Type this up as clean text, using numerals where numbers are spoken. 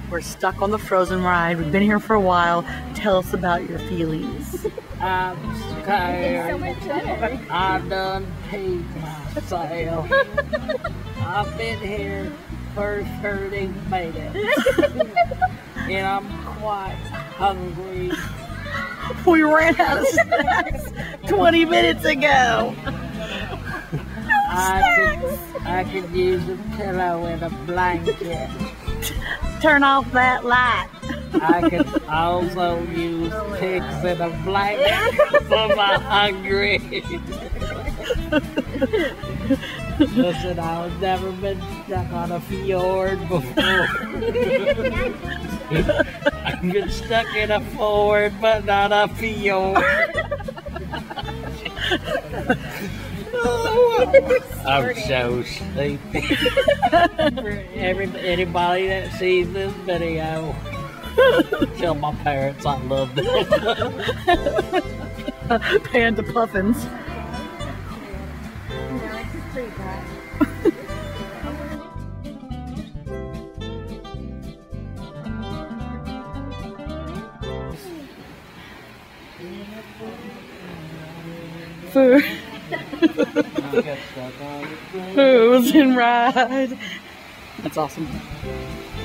We're stuck on the Frozen ride. We've been here for a while. Tell us about your feelings. I'm scared. I done peed myself. I've been here first heard he made it. And I'm quite hungry. We ran out of snacks 20 minutes ago. I could use a pillow and a blanket. Turn off that light. I could also use pigs and a blanket for my hungry. Listen, I've never been stuck on a fjord before. I've been stuck in a ford, but not a fjord. I'm so sleepy. For anybody that sees this video, tell my parents I love them. Panda puffins. Frozen ride. That's awesome.